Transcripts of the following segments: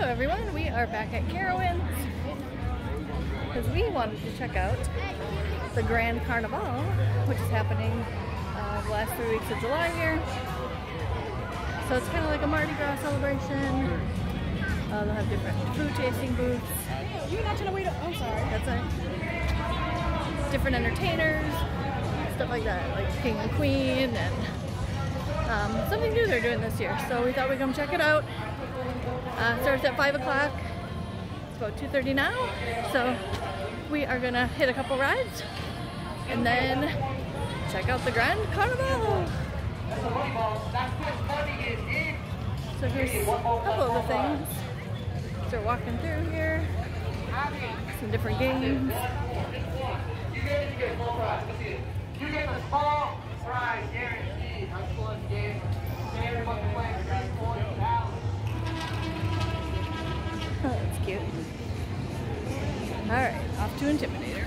Hello everyone, we are back at Carowinds because we wanted to check out the Grand Carnivale, which is happening the last 3 weeks of July here. So it's kind of like a Mardi Gras celebration. They'll have different food tasting booths. You're not trying to wait. I'm sorry. That's it. Different entertainers, stuff like that, like King and Queen, and something new they're doing this year. So we thought we'd come check it out. Starts at 5 o'clock. It's about 2:30 now. So we are gonna hit a couple rides and then check out the Grand Carnivale. So here's a couple of the things. So we're walking through here. Some different games. You get the small prize guaranteed. I'm pulling the game. Everyone's playing Grand Carnivale. Oh, that's cute. Alright, off to Intimidator.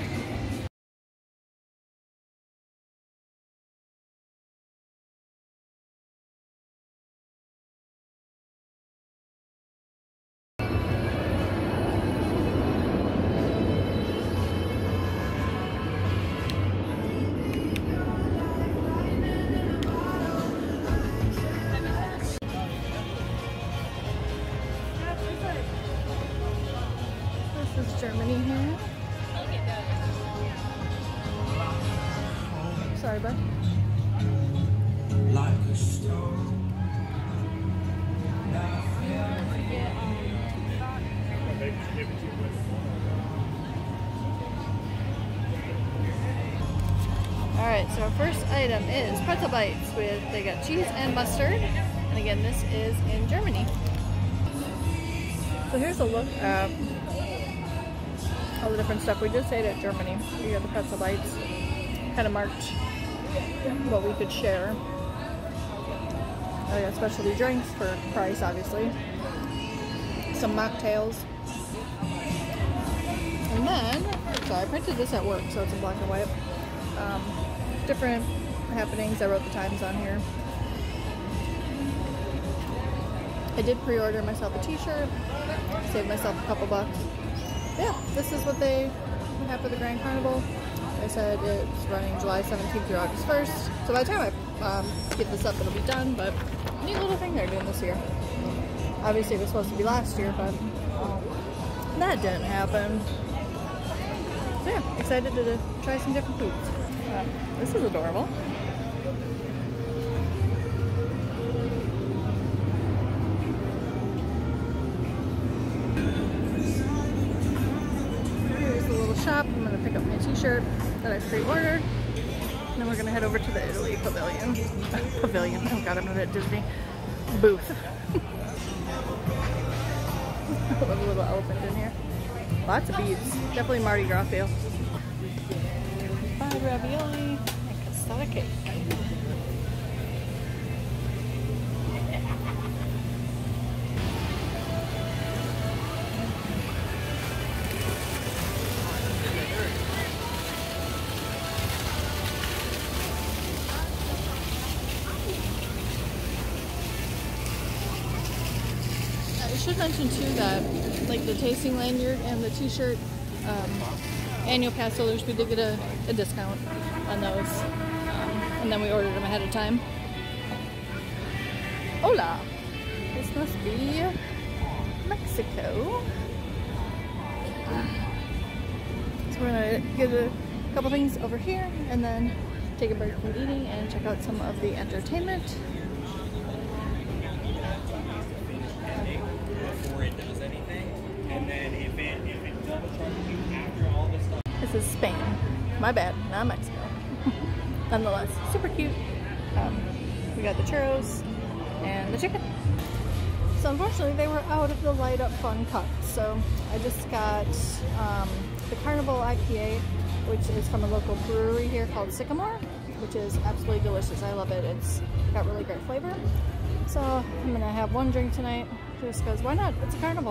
Germany here. Sorry, bud. Like a stone. Alright, so our first item is pretzel bites they got cheese and mustard. And again, this is in Germany. So here's a look at all the different stuff. We just ate at Germany. We got the pretzel bites, kind of marked what we could share. I got specialty drinks for price, obviously. Some mocktails. And then, so I printed this at work, so it's in black and white. Different happenings. I wrote the times on here. I did pre-order myself a t-shirt, saved myself a couple bucks. Yeah, this is what they have for the Grand Carnival. They said it's running July 17th through August 1st. So by the time I get this up, it'll be done, but neat little thing they're doing this year. Obviously it was supposed to be last year, but that didn't happen. So yeah, excited to try some different foods. This is adorable. Shop. I'm going to pick up my t-shirt that I pre-ordered, and then we're going to head over to the Italy pavilion. Oh god, I'm at Disney booth. I love a little elephant in here. Lots of beads. Definitely Mardi Gras feel. 5 ravioli and castata cake. I should mention too that like the tasting lanyard and the t-shirt annual pass holders, we did get a discount on those, and then we ordered them ahead of time. Hola! This must be Mexico. So we're gonna get a couple things over here and then take a break from eating and check out some of the entertainment. This is Spain. My bad, not Mexico. Nonetheless, super cute. We got the churros and the chicken. So unfortunately they were out of the light up fun cup. So I just got the Carnival IPA, which is from a local brewery here called Sycamore, which is absolutely delicious. I love it. It's got really great flavor. So I'm gonna have one drink tonight just because why not? It's a carnival.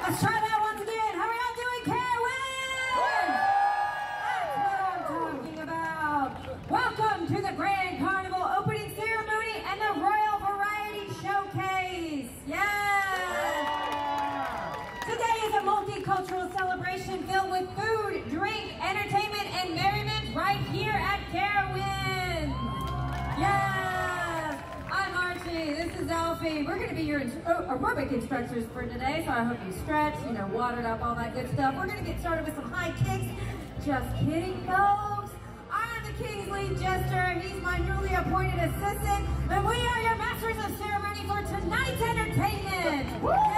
Let's try that once again. How are y'all doing, Carowinds? That's what I'm talking about. Welcome to the Grand Carnival opening ceremony and the Royal Variety Showcase. Yes! Today is a multicultural celebration filled with food, drink, entertainment, and merriment right here at Carowinds. Yes! I'm Archie, this is Alfie. We're going to be your aerobic instructors for today, so I hope you stretch, watered up, all that good stuff. We're going to get started with some high kicks. Just kidding, folks. I'm the King's lead jester. He's my newly appointed assistant, and we are your masters of ceremony for tonight's entertainment.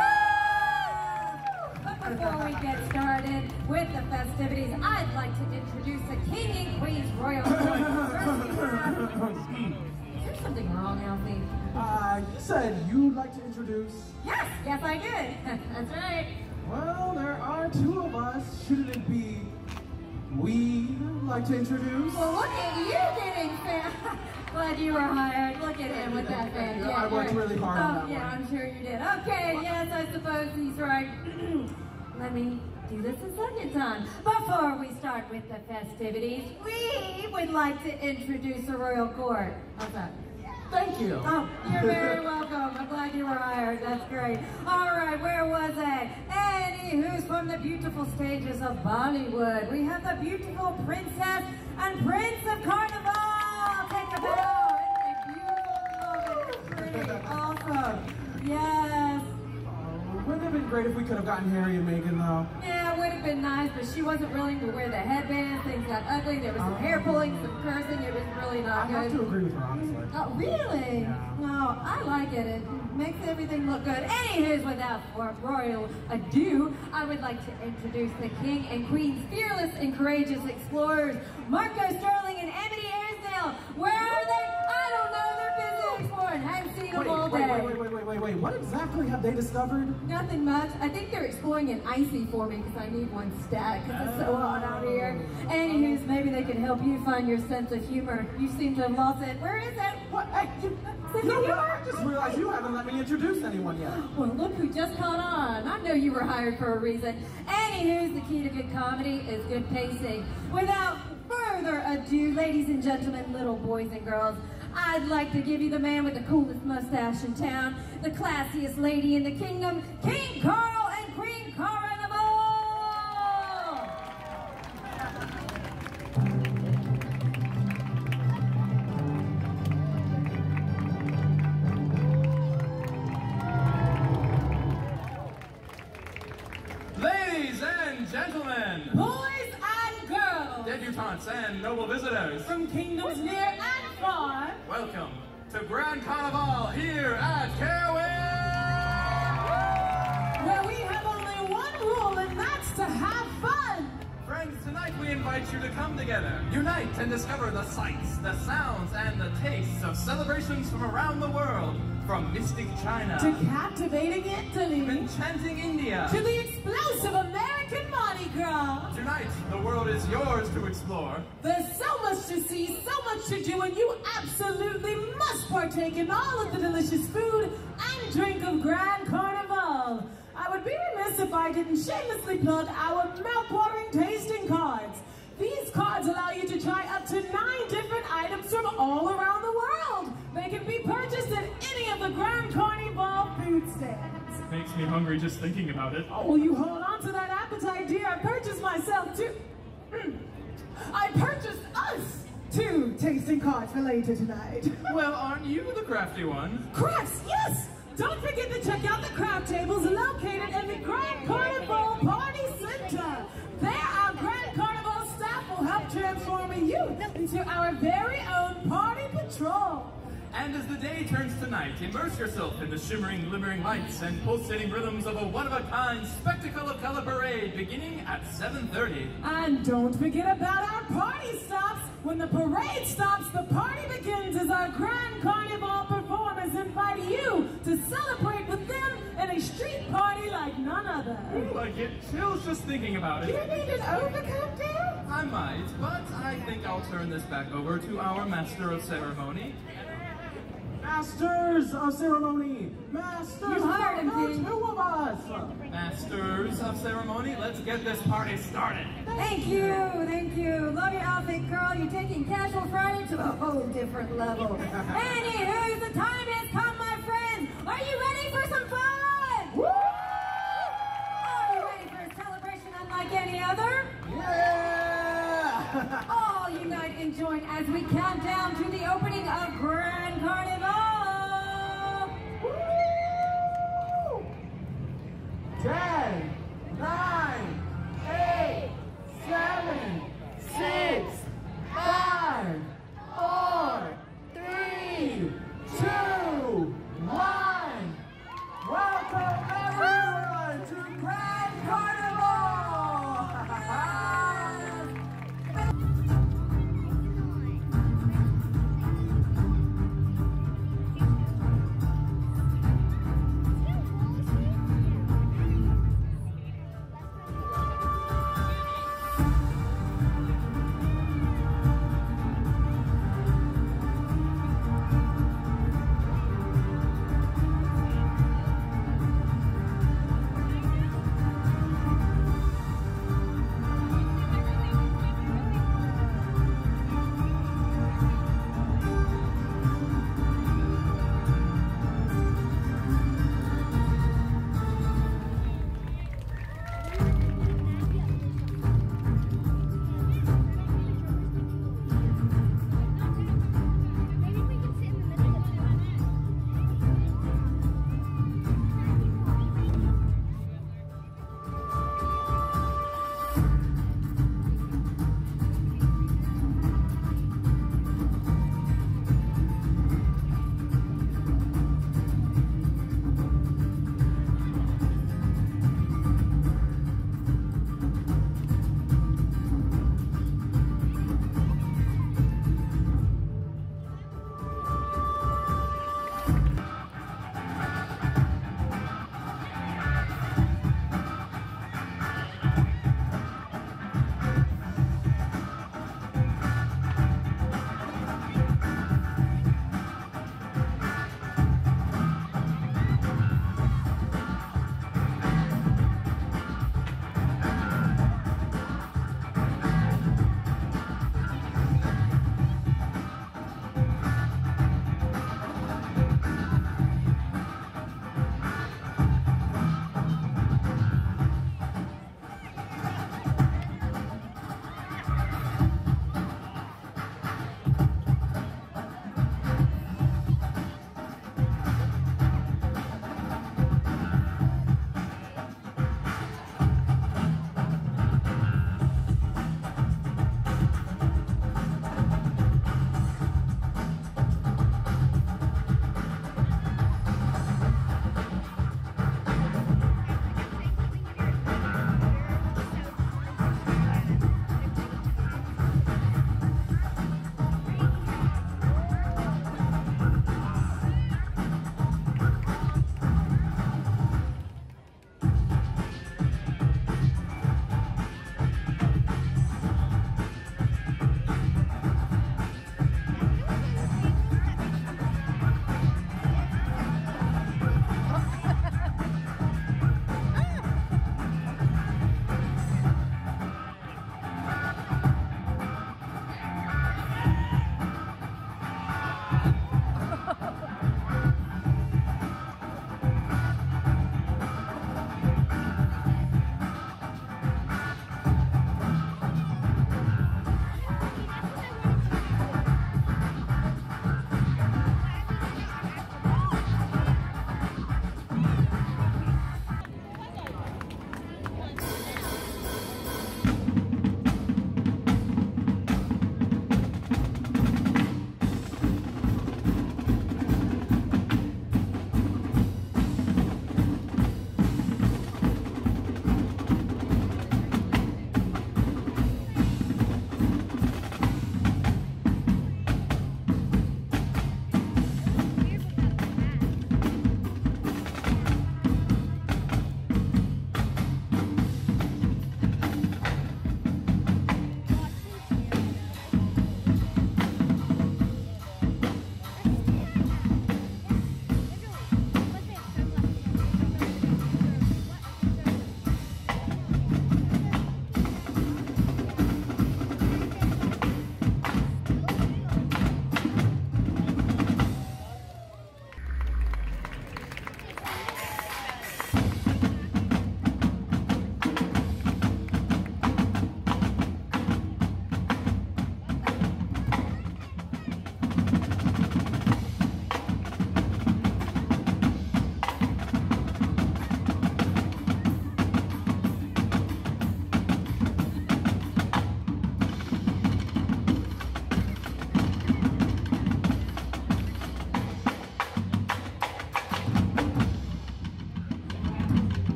Before we get started with the festivities, I'd like to introduce the King and Queen's Royal Court. Is there something wrong, Alfie? You said you'd like to introduce... Yes, I did. That's right. Well, there are two of us. Shouldn't it be we'd like to introduce? Well, look at you getting fan. Glad you were hired. Look at him with that fan. Yeah, I worked really hard on that one. Yeah, I'm sure you did. Okay, yes, I suppose he's right. Let me do this a second time. Before we start with the festivities, we would like to introduce the Royal Court. How's that? Thank you. Oh, you're very welcome. I'm glad you were hired. That's great. All right, where was I? Anywho's from the beautiful stages of Bollywood. We have the beautiful Princess and Prince of Carnival. Take a bow. It's a beautiful moment. It's pretty awesome. Yes. Wouldn't it have been great if we could have gotten Harry and Meghan, though? Yeah, it would have been nice, but she wasn't willing to wear the headband. Things got ugly. There was some hair pulling, some cursing. It was really not good. I have to agree with her, honestly. Oh, really? Yeah. No, I like it. It makes everything look good. Anywho's, without royal ado, I would like to introduce the King and Queen's fearless and courageous explorers, Marco Sterling and Amity Airsdale. Where are they? I don't know. They're busy exploring. I haven't seen them all day. Wait. What exactly have they discovered? Nothing much. I think they're exploring an icy for me because I need one stat because it's so hot out here. Anywho's, maybe they can help you find your sense of humor. You seem to have lost it. Where is it? What? Hey, I just realized you haven't let me introduce anyone yet. Well, look who just caught on. I know you were hired for a reason. Anywho's, the key to good comedy is good pacing. Without further ado, ladies and gentlemen, little boys and girls, I'd like to give you the man with the coolest mustache in town, the classiest lady in the kingdom, King Carl and Queen Carnival! Ladies and gentlemen, Boys and girls, debutantes and noble visitors, from kingdoms near and far, welcome to Grand Carnivale here at Carowinds! where we have only one rule, and that's to have fun. Friends, tonight we invite you to come together, unite and discover the sights, the sounds, and the tastes of celebrations from around the world, from mystic China, To captivating Italy, enchanting India. to the explosive American Mardi Gras. Tonight, the world is yours to explore. There's so much to see, so much to do, and you absolutely must partake in all of the delicious food and drink of Grand Carnival. I would be remiss if I didn't shamelessly plug our mouth-watering tasting cards. These cards allow you to try up to 9 different items from all around the world. They can be purchased at any of the Grand Carnival food stands. Makes me hungry just thinking about it. Oh, will you hold on to that appetite, dear? I purchased myself 2. I purchased us 2 tasting cards for later tonight. Well, aren't you the crafty one? Crafts, yes! Don't forget to check out the craft tables located in the Grand Carnival Party Center. There, our Grand Carnival staff will help transform you into our very own party patrol. And as the day turns to night, immerse yourself in the shimmering, glimmering lights and pulsating rhythms of a one-of-a-kind spectacle of color parade beginning at 7:30. And don't forget about our party stops. When the parade stops, the party begins as our Grand Carnival performers invite you to celebrate with them in a street party like none other. Ooh, I get chills just thinking about You it. need an overcoat, dear? I might, but I think I'll turn this back over to our master of ceremony. Masters of ceremony! Masters You hired him, of King. 2 of us! masters of ceremony, let's get this party started. Thank you, thank you. Love your outfit, girl. You're taking Casual Friday to a whole different level. Anywho, the time has come, my friends. Are you ready for some fun? Woo! Are you ready for a celebration unlike any other? Yeah! All unite and join as we count down to the opening of Grand Carnival. 10, 9, 8, 7, 6, 5, 4, 3, 2, 1. Welcome everyone to Grand Carnival!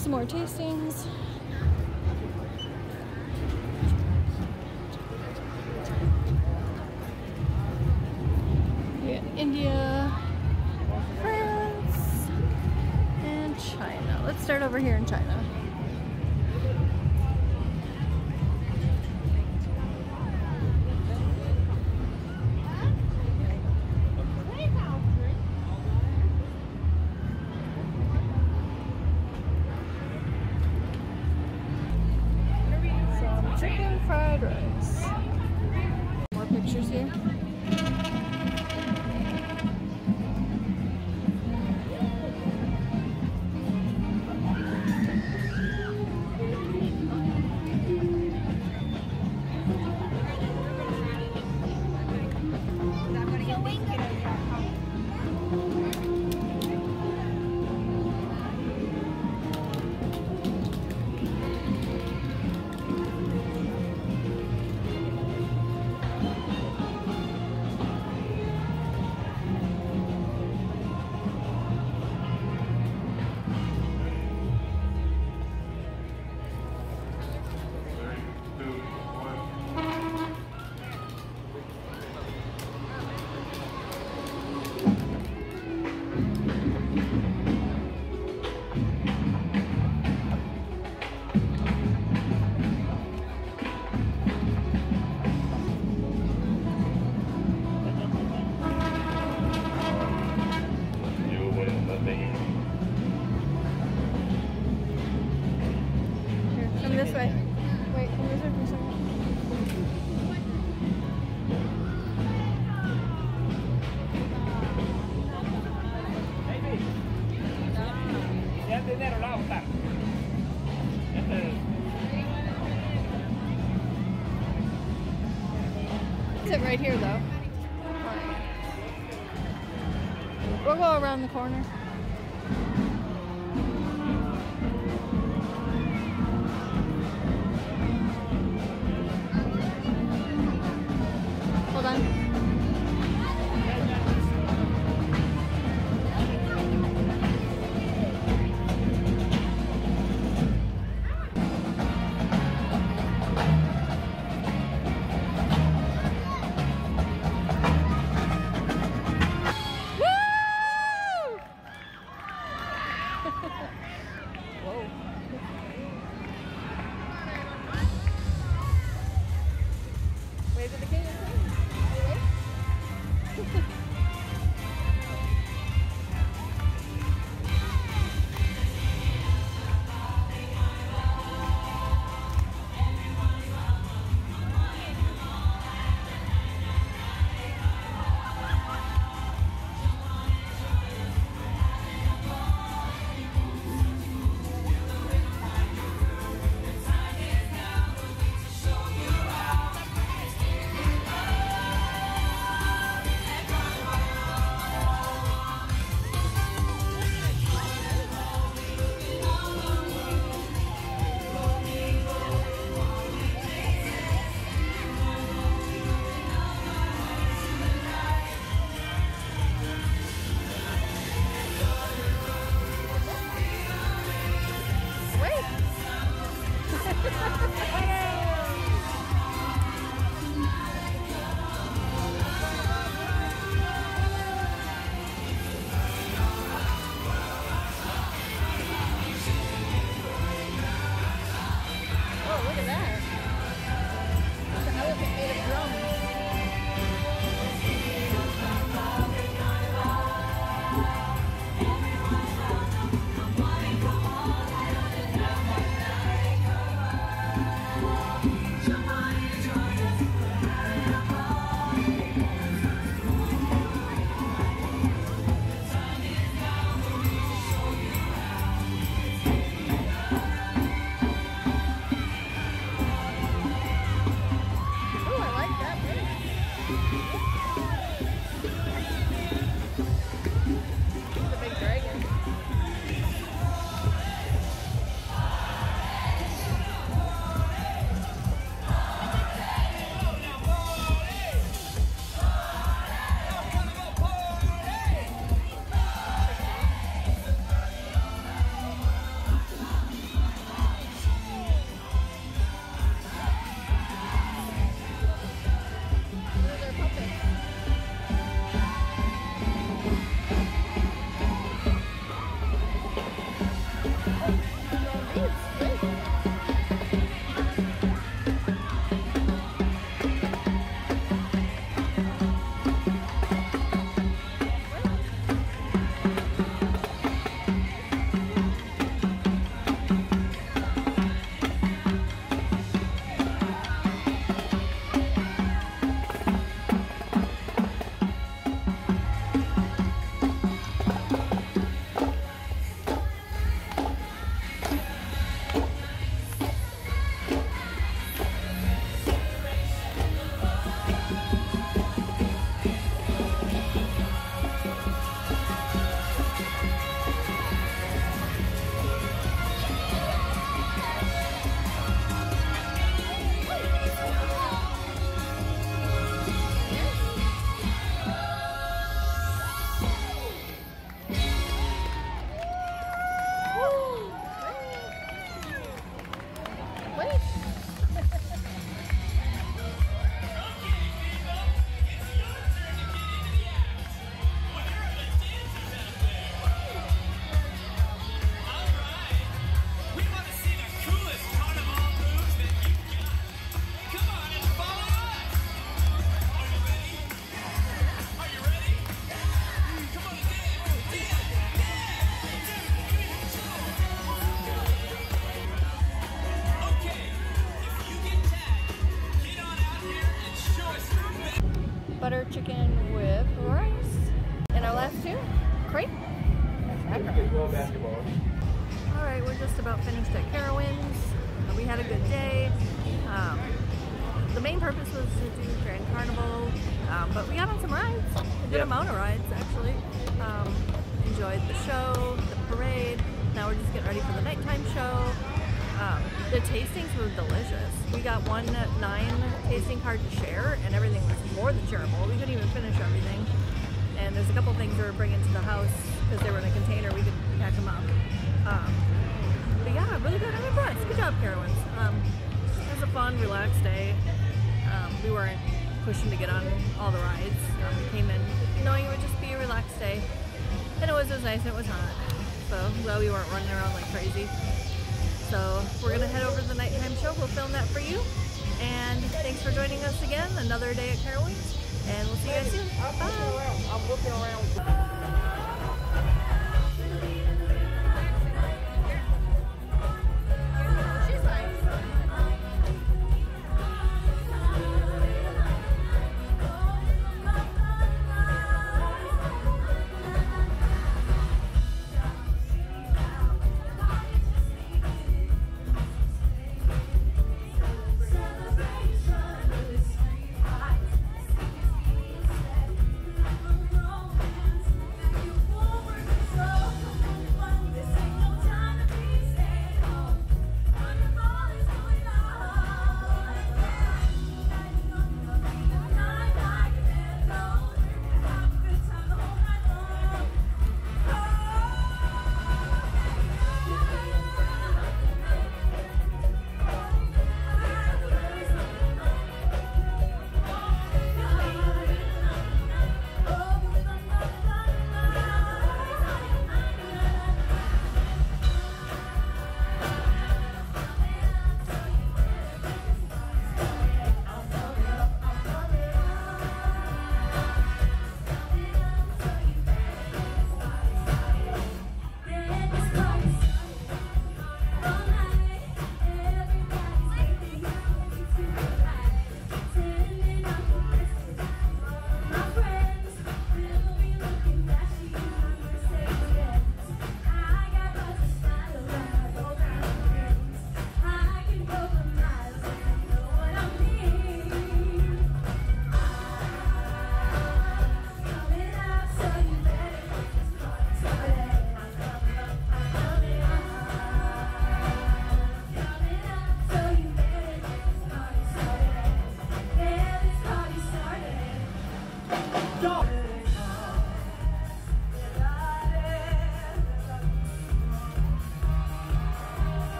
some more tastings. We got India, France, and China. Let's start over here in China. Some chicken fried rice. More pictures here. Come this way. Wait, come this way for a second. Sit right here though. We'll go around the corner. Hold on. Whoa. Wave to the king. Butter chicken with rice. And our last two, crepe. Alright, we're just about finished at Carowinds. We had a good day. The main purpose was to do Grand Carnival, but we got on some rides. A good amount of rides, actually. Enjoyed the show, the parade. Now we're just getting ready for the nighttime show. The tastings were delicious. We got 1 9 tasting card to share, and everything was more than shareable. We couldn't even finish everything. And there's a couple things we were bringing to the house because they were in a container. We could pack them up. But yeah, really good. I'm impressed. Good job, Carowinds. It was a fun, relaxed day. We weren't pushing to get on all the rides. We came in knowing it would just be a relaxed day. And it was nice and it was hot. So glad we weren't running around like crazy. So we're going to head over to the nighttime show. We'll film that for you. And thanks for joining us again. Another day at Carowinds. And we'll see you guys soon. Bye. I'm looking around.